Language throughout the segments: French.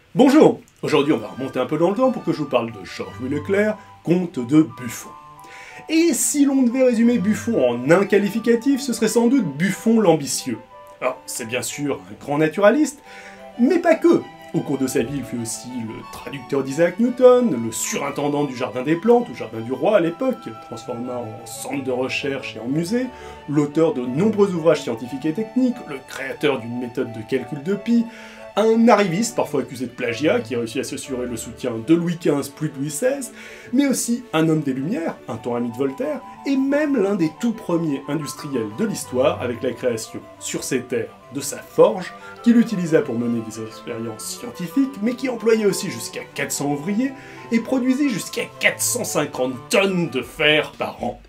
Bonjour! Aujourd'hui on va remonter un peu dans le temps pour que je vous parle de Georges-Louis Leclerc, comte de Buffon. Et si l'on devait résumer Buffon en un qualificatif, ce serait sans doute Buffon l'ambitieux. Alors c'est bien sûr un grand naturaliste, mais pas que. Au cours de sa vie, il fut aussi le traducteur d'Isaac Newton, le surintendant du Jardin des Plantes, ou Jardin du Roi à l'époque, transformé en centre de recherche et en musée, l'auteur de nombreux ouvrages scientifiques et techniques, le créateur d'une méthode de calcul de pi, un arriviste, parfois accusé de plagiat, qui a réussi à s'assurer le soutien de Louis XV plus de Louis XVI, mais aussi un homme des Lumières, un temps ami de Voltaire, et même l'un des tout premiers industriels de l'histoire avec la création, sur ses terres, de sa forge, qu'il utilisa pour mener des expériences scientifiques, mais qui employait aussi jusqu'à 400 ouvriers, et produisit jusqu'à 450 tonnes de fer par an.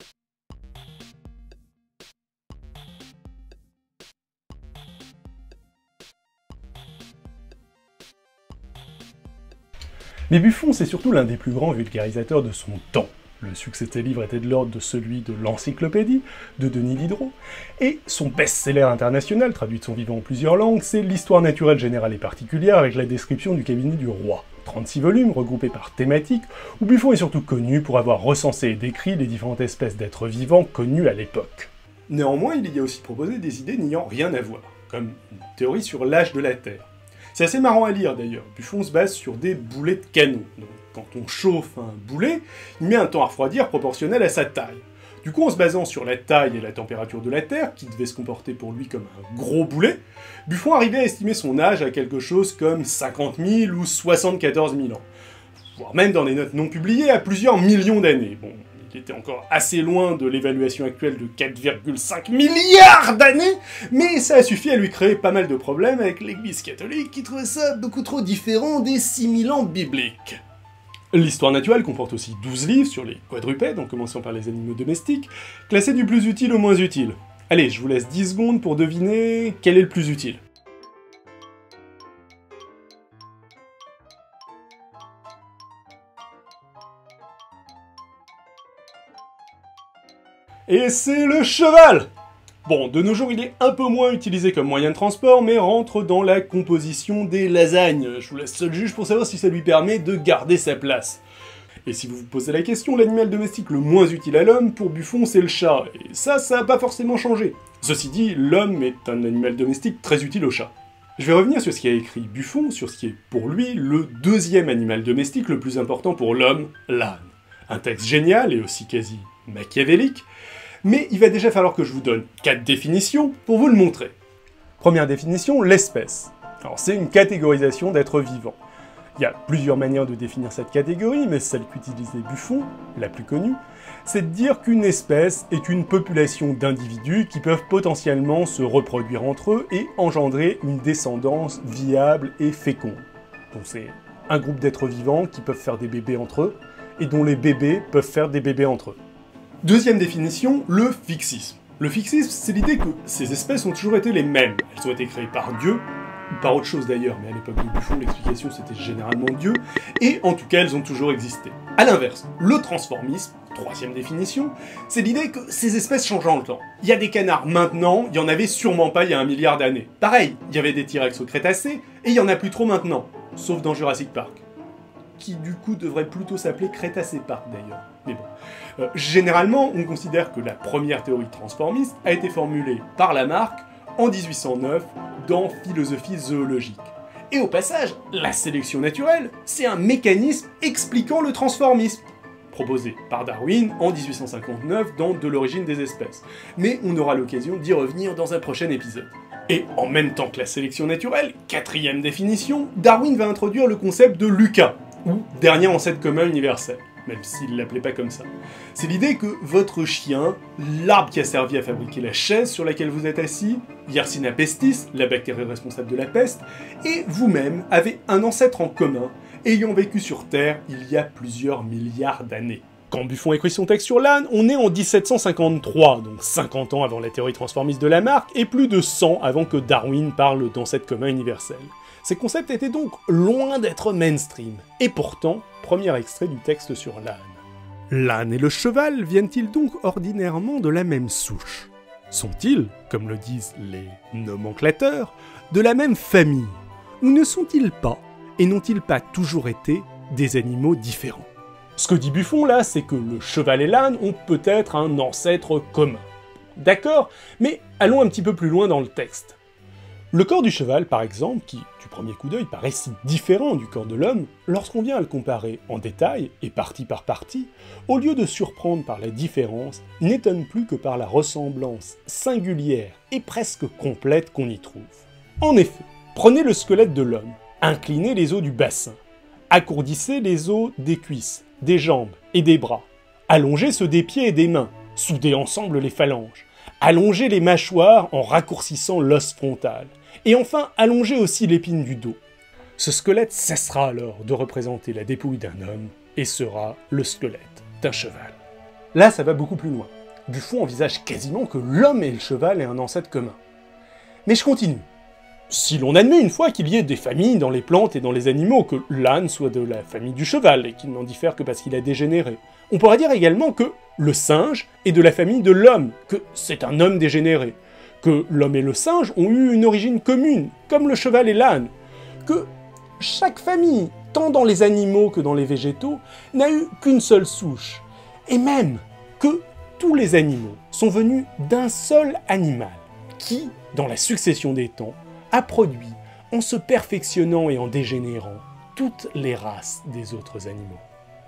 Mais Buffon, c'est surtout l'un des plus grands vulgarisateurs de son temps. Le succès de ses livres était de l'ordre de celui de l'Encyclopédie, de Denis Diderot, et son best-seller international, traduit de son vivant en plusieurs langues, c'est l'Histoire naturelle générale et particulière avec la description du cabinet du roi. 36 volumes, regroupés par thématiques, où Buffon est surtout connu pour avoir recensé et décrit les différentes espèces d'êtres vivants connues à l'époque. Néanmoins, il y a aussi proposé des idées n'ayant rien à voir, comme une théorie sur l'âge de la Terre. C'est assez marrant à lire d'ailleurs, Buffon se base sur des boulets de canon. Donc quand on chauffe un boulet, il met un temps à refroidir proportionnel à sa taille. Du coup, en se basant sur la taille et la température de la Terre, qui devait se comporter pour lui comme un gros boulet, Buffon arrivait à estimer son âge à quelque chose comme 50 000 ou 74 000 ans. Voire même dans des notes non publiées à plusieurs millions d'années. Bon, il était encore assez loin de l'évaluation actuelle de 4,5 milliards d'années, mais ça a suffi à lui créer pas mal de problèmes avec l'église catholique qui trouvait ça beaucoup trop différent des 6000 ans bibliques. L'histoire naturelle comporte aussi 12 livres sur les quadrupèdes, en commençant par les animaux domestiques, classés du plus utile au moins utile. Allez, je vous laisse 10 secondes pour deviner quel est le plus utile. Et c'est le cheval! Bon, de nos jours, il est un peu moins utilisé comme moyen de transport, mais rentre dans la composition des lasagnes. Je vous laisse seul juge pour savoir si ça lui permet de garder sa place. Et si vous vous posez la question, l'animal domestique le moins utile à l'homme, pour Buffon, c'est le chat. Et ça n'a pas forcément changé. Ceci dit, l'homme est un animal domestique très utile au chat. Je vais revenir sur ce qu'a écrit Buffon, sur ce qui est pour lui le deuxième animal domestique le plus important pour l'homme, l'âne. Un texte génial et aussi quasi machiavélique, mais il va déjà falloir que je vous donne 4 définitions pour vous le montrer. Première définition, l'espèce. Alors c'est une catégorisation d'êtres vivants. Il y a plusieurs manières de définir cette catégorie, mais celle qu'utilisait Buffon, la plus connue, c'est de dire qu'une espèce est une population d'individus qui peuvent potentiellement se reproduire entre eux et engendrer une descendance viable et féconde. Donc c'est un groupe d'êtres vivants qui peuvent faire des bébés entre eux, et dont les bébés peuvent faire des bébés entre eux. Deuxième définition, le fixisme. Le fixisme, c'est l'idée que ces espèces ont toujours été les mêmes. Elles ont été créées par Dieu, ou par autre chose d'ailleurs, mais à l'époque de Buffon, l'explication c'était généralement Dieu, et en tout cas, elles ont toujours existé. A l'inverse, le transformisme, troisième définition, c'est l'idée que ces espèces changent dans le temps. Il y a des canards maintenant, il y en avait sûrement pas il y a 1 milliard d'années. Pareil, il y avait des T-Rex au Crétacé, et il y en a plus trop maintenant, sauf dans Jurassic Park. Qui du coup devrait plutôt s'appeler Crétacé Park d'ailleurs. Mais bon. Généralement, on considère que la première théorie transformiste a été formulée par Lamarck en 1809 dans Philosophie zoologique. Et au passage, la sélection naturelle, c'est un mécanisme expliquant le transformisme, proposé par Darwin en 1859 dans De l'origine des espèces. Mais on aura l'occasion d'y revenir dans un prochain épisode. Et en même temps que la sélection naturelle, quatrième définition, Darwin va introduire le concept de l'UCA, ou dernier ancêtre commun universel, même s'il ne l'appelait pas comme ça. C'est l'idée que votre chien, l'arbre qui a servi à fabriquer la chaise sur laquelle vous êtes assis, Yersinia pestis, la bactérie responsable de la peste, et vous-même avez un ancêtre en commun, ayant vécu sur Terre il y a plusieurs milliards d'années. Quand Buffon écrit son texte sur l'âne, on est en 1753, donc 50 ans avant la théorie transformiste de Lamarck, et plus de 100 avant que Darwin parle d'ancêtre commun universel. Ces concepts étaient donc loin d'être mainstream. Et pourtant, premier extrait du texte sur l'âne. L'âne et le cheval viennent-ils donc ordinairement de la même souche? Sont-ils, comme le disent les nomenclateurs, de la même famille? Ou ne sont-ils pas et n'ont-ils pas toujours été des animaux différents? Ce que dit Buffon là, c'est que le cheval et l'âne ont peut-être un ancêtre commun. D'accord, mais allons un petit peu plus loin dans le texte. Le corps du cheval, par exemple, qui, du premier coup d'œil, paraît si différent du corps de l'homme, lorsqu'on vient à le comparer en détail, et partie par partie, au lieu de surprendre par la différence, n'étonne plus que par la ressemblance singulière et presque complète qu'on y trouve. En effet, prenez le squelette de l'homme, inclinez les os du bassin, accourdissez les os des cuisses, des jambes et des bras, allongez ceux des pieds et des mains, soudez ensemble les phalanges, allongez les mâchoires en raccourcissant l'os frontal, et enfin allongez aussi l'épine du dos. Ce squelette cessera alors de représenter la dépouille d'un homme et sera le squelette d'un cheval. Là, ça va beaucoup plus loin. Buffon envisage quasiment que l'homme et le cheval aient un ancêtre commun. Mais je continue. Si l'on admet une fois qu'il y ait des familles dans les plantes et dans les animaux, que l'âne soit de la famille du cheval et qu'il n'en diffère que parce qu'il a dégénéré, on pourrait dire également que le singe est de la famille de l'homme, que c'est un homme dégénéré, que l'homme et le singe ont eu une origine commune, comme le cheval et l'âne, que chaque famille, tant dans les animaux que dans les végétaux, n'a eu qu'une seule souche, et même que tous les animaux sont venus d'un seul animal, qui, dans la succession des temps, a produit, en se perfectionnant et en dégénérant, toutes les races des autres animaux.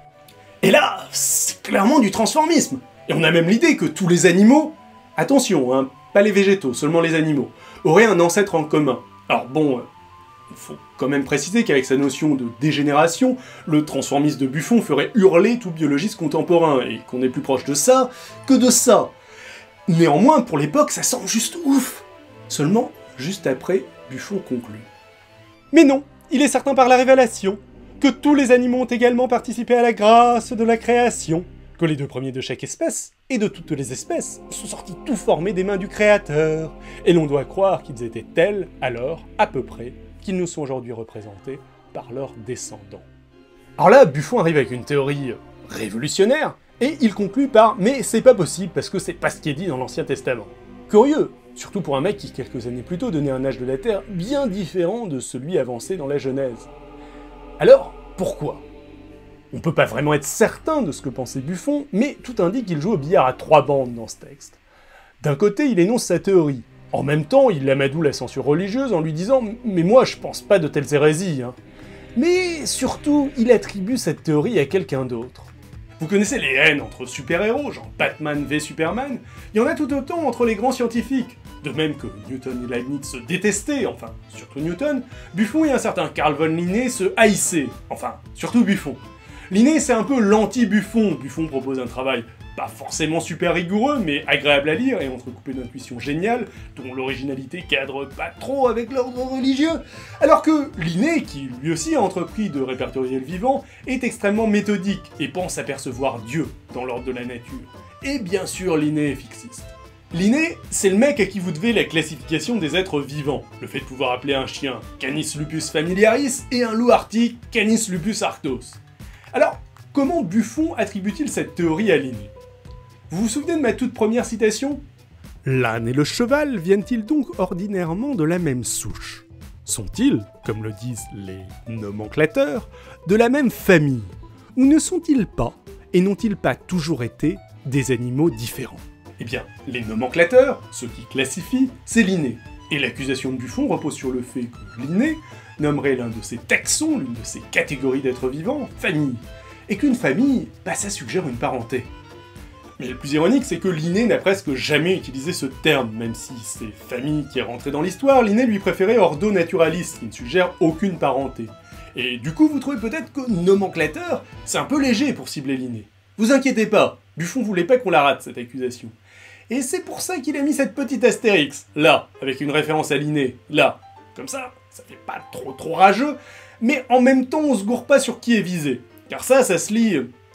Et là, c'est clairement du transformisme. Et on a même l'idée que tous les animaux, attention, hein, pas les végétaux, seulement les animaux, auraient un ancêtre en commun. Alors bon, il faut quand même préciser qu'avec sa notion de dégénération, le transformisme de Buffon ferait hurler tout biologiste contemporain, et qu'on est plus proche de ça que de ça. Néanmoins, pour l'époque, ça semble juste ouf. Seulement, juste après, Buffon conclut. Mais non, il est certain par la révélation que tous les animaux ont également participé à la grâce de la création, que les deux premiers de chaque espèce, et de toutes les espèces, sont sortis tout formés des mains du Créateur, et l'on doit croire qu'ils étaient tels, alors, à peu près, qu'ils nous sont aujourd'hui représentés par leurs descendants. Alors là, Buffon arrive avec une théorie révolutionnaire, et il conclut par « mais c'est pas possible parce que c'est pas ce qui est dit dans l'Ancien Testament ». Curieux, surtout pour un mec qui, quelques années plus tôt, donnait un âge de la Terre bien différent de celui avancé dans la Genèse. Alors, pourquoi? On peut pas vraiment être certain de ce que pensait Buffon, mais tout indique qu'il joue au billard à 3 bandes dans ce texte. D'un côté, il énonce sa théorie. En même temps, il amadoue la censure religieuse en lui disant « mais moi, je pense pas de telles hérésies hein. ». Mais surtout, il attribue cette théorie à quelqu'un d'autre. Vous connaissez les haines entre super-héros, genre Batman v Superman, il y en a tout autant entre les grands scientifiques. De même que Newton et Leibniz se détestaient, enfin, surtout Newton, Buffon et un certain Carl von Linné se haïssaient, enfin, surtout Buffon. Linné, c'est un peu l'anti-Buffon. Buffon propose un travail pas forcément super rigoureux, mais agréable à lire et entrecoupé d'intuitions géniales, dont l'originalité cadre pas trop avec l'ordre religieux, alors que Linné, qui lui aussi a entrepris de répertorier le vivant, est extrêmement méthodique et pense apercevoir Dieu dans l'ordre de la nature. Et bien sûr, Linné est fixiste. Linné, c'est le mec à qui vous devez la classification des êtres vivants, le fait de pouvoir appeler un chien Canis lupus familiaris et un loup arctique Canis lupus arctos. Alors, comment Buffon attribue-t-il cette théorie à Linné? Vous vous souvenez de ma toute première citation? L'âne et le cheval viennent-ils donc ordinairement de la même souche? Sont-ils, comme le disent les nomenclateurs, de la même famille? Ou ne sont-ils pas, et n'ont-ils pas toujours été, des animaux différents? Eh bien, les nomenclateurs, ceux qui classifient, c'est Linné. Et l'accusation de Buffon repose sur le fait que Linné nommerait l'un de ses taxons, l'une de ses catégories d'êtres vivants, famille. Et qu'une famille, bah ça suggère une parenté. Mais le plus ironique, c'est que Linné n'a presque jamais utilisé ce terme, même si c'est famille qui est rentrée dans l'histoire, Linné lui préférait ordo naturalis, qui ne suggère aucune parenté. Et du coup, vous trouvez peut-être que nomenclateur, c'est un peu léger pour cibler Linné. Vous inquiétez pas, Buffon voulait pas qu'on la rate, cette accusation. Et c'est pour ça qu'il a mis cette petite astérix, là, avec une référence à Linné, là. Comme ça fait pas trop rageux, mais en même temps on se gourre pas sur qui est visé. Car ça se lit...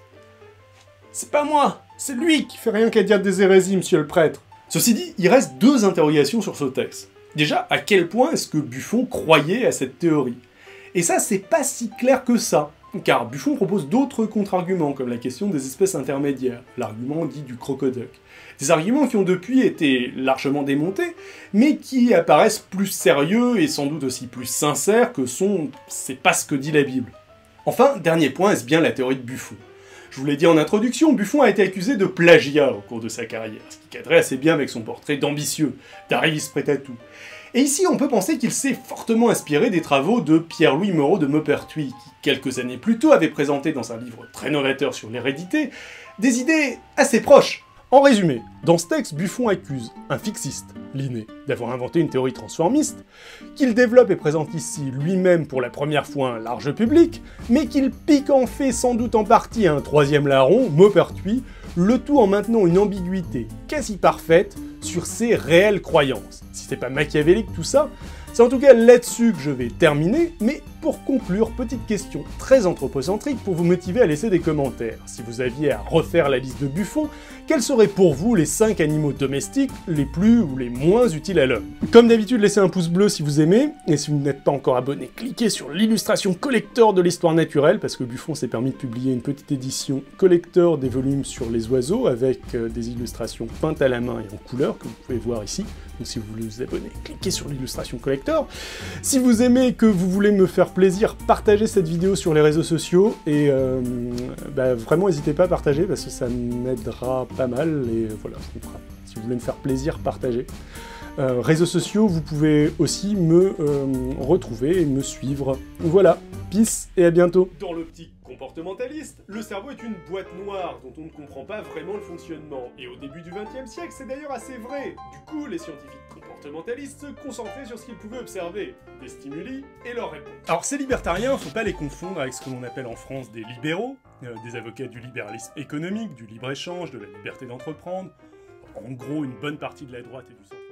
C'est pas moi, c'est lui qui fait rien qu'à dire des hérésies, monsieur le prêtre. Ceci dit, il reste 2 interrogations sur ce texte. Déjà, à quel point est-ce que Buffon croyait à cette théorie? Et ça, c'est pas si clair que ça. car Buffon propose d'autres contre-arguments, comme la question des espèces intermédiaires, l'argument dit du crocoduck. Des arguments qui ont depuis été largement démontés, mais qui apparaissent plus sérieux et sans doute aussi plus sincères que c'est pas ce que dit la Bible. Enfin, dernier point, est-ce bien la théorie de Buffon? Je vous l'ai dit en introduction, Buffon a été accusé de plagiat au cours de sa carrière, ce qui cadrait assez bien avec son portrait d'ambitieux, d'arriviste prêt à tout. Et ici, on peut penser qu'il s'est fortement inspiré des travaux de Pierre-Louis Moreau de Maupertuis, qui, quelques années plus tôt, avait présenté dans un livre très novateur sur l'hérédité, des idées assez proches. En résumé, dans ce texte, Buffon accuse un fixiste, Linné, d'avoir inventé une théorie transformiste, qu'il développe et présente ici lui-même pour la première fois à un large public, mais qu'il pique en fait sans doute en partie à un troisième larron, Maupertuis, le tout en maintenant une ambiguïté quasi parfaite sur ses réelles croyances. Si c'est pas machiavélique tout ça, c'est en tout cas là-dessus que je vais terminer, mais pour conclure, petite question très anthropocentrique pour vous motiver à laisser des commentaires. Si vous aviez à refaire la liste de Buffon, quels seraient pour vous les 5 animaux domestiques les plus ou les moins utiles à l'homme? Comme d'habitude, laissez un pouce bleu si vous aimez, et si vous n'êtes pas encore abonné, cliquez sur l'illustration collector de l'histoire naturelle, parce que Buffon s'est permis de publier une petite édition collector des volumes sur les oiseaux, avec des illustrations peintes à la main et en couleur, que vous pouvez voir ici. Donc si vous voulez vous abonner, cliquez sur l'illustration collector. Si vous aimez et que vous voulez me faire plaisir, partagez cette vidéo sur les réseaux sociaux, et vraiment n'hésitez pas à partager, parce que ça m'aidera pas mal, et voilà, si vous voulez me faire plaisir, partagez. Réseaux sociaux, vous pouvez aussi me retrouver et me suivre. Voilà, peace et à bientôt. Dans l'optique comportementaliste, le cerveau est une boîte noire dont on ne comprend pas vraiment le fonctionnement. Et au début du XXe siècle, c'est d'ailleurs assez vrai. Du coup, les scientifiques comportementalistes se concentraient sur ce qu'ils pouvaient observer, des stimuli et leurs réponses. Alors ces libertariens, faut pas les confondre avec ce que l'on appelle en France des libéraux, des avocats du libéralisme économique, du libre-échange, de la liberté d'entreprendre. En gros, une bonne partie de la droite et du centre.